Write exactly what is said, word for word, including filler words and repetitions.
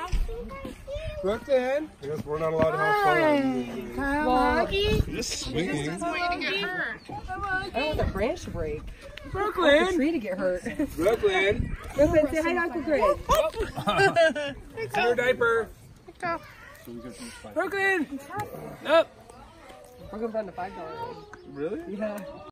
Brooklyn. I guess we're not allowed to have fun. Kyle, Just swinging. I don't want the branch to break. The Brooklyn. tree to get hurt. Brooklyn. Brooklyn, say hi to Uncle Greg. See your diaper. Brooklyn. Up. We're going down to five dollars. Really? Yeah.